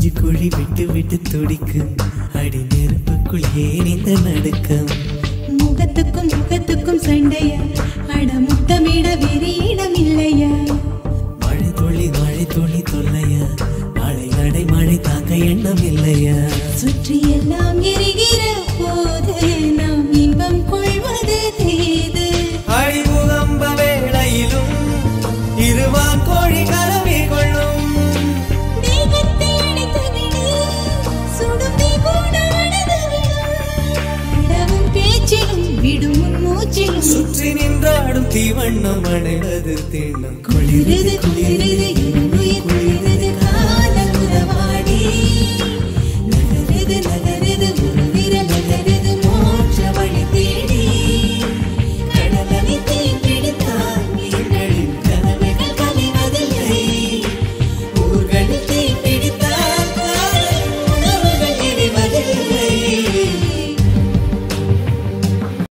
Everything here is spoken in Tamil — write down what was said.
நெஞ்சு குழி விட்டு விட்டு துடிக்கும் அடி நெருப்புக்குள் ஏன் இந்த நடுக்கம் முகத்துக்கும் முகத்துக்கும் சண்டையா அட முத்தமிட வேறு இடம் இல்லையா மழை துளி தொல்லையா நாளை நடை மழை தாக்க எண்ணம் இல்லையா சுற்றி எல்லாம் எரிகிற போது நாம் இன்பம் கொள்வது தேது அழிமுகம்ப வேளையிலும் இருவா கோழி கலவி கொள்ளும் தேகத்தை அடைத்து விடு சுடும் தீபோடானது விடும் பேச்சிலும் விடும் மூச்சிலும் சுற்றி நின்றாடும் தீவண்ணம் அடைவது தீண்டம் குளிரது குளிரது